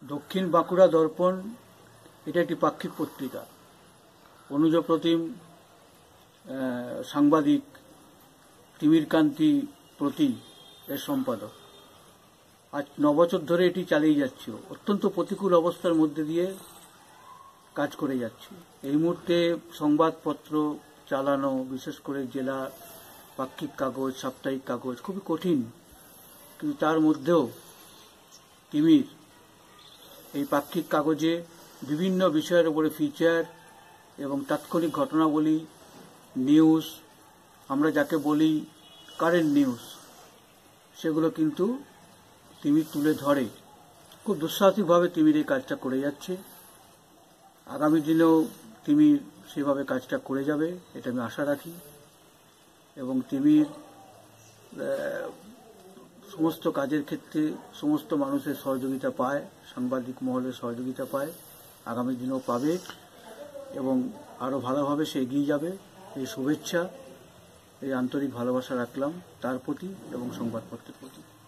দক্ষিণ বাঁকুড়া দর্পণ এটা একটি পাক্ষিক পত্রিকা। অনুজ প্রতিম সাংবাদিক, তিমির কান্তি প্রতি এর সম্পাদক। আজ 9 বছর ধরে এটি চালিয়ে যাচ্ছি। অত্যন্ত প্রতিকূল অবস্থার মধ্যে দিয়ে কাজ করে যাচ্ছি। এই মুহূর্তে সংবাদপত্র চালানো, বিশেষ করে জেলা পাক্ষিক কাগজ, সাপ্তাহিক কাগজ খুবই কঠিন, কিন্তু তার মধ্যেও তিমির এই পাক্ষিক কাগজে বিভিন্ন বিষয়ের উপরে ফিচার এবং তাৎক্ষণিক ঘটনাবলী, নিউজ, আমরা যাকে বলি কারেন্ট নিউজ, সেগুলো কিন্তু তিমির তুলে ধরে। খুব দুঃসাহসিকভাবে তিমির এই কাজটা করে যাচ্ছে। আগামী দিনেও তিমির সেভাবে কাজটা করে যাবে, এটা আমি আশা রাখি। এবং তিমির সমস্ত কাজের ক্ষেত্রে সমস্ত মানুষের সহযোগিতা পায়, সাংবাদিক মহলের সহযোগিতা পায়, আগামী দিনেও পাবে এবং আরও ভালোভাবে সে এগিয়ে যাবে। এই শুভেচ্ছা, এই আন্তরিক ভালোবাসা রাখলাম তার প্রতি এবং সংবাদপত্রের প্রতি।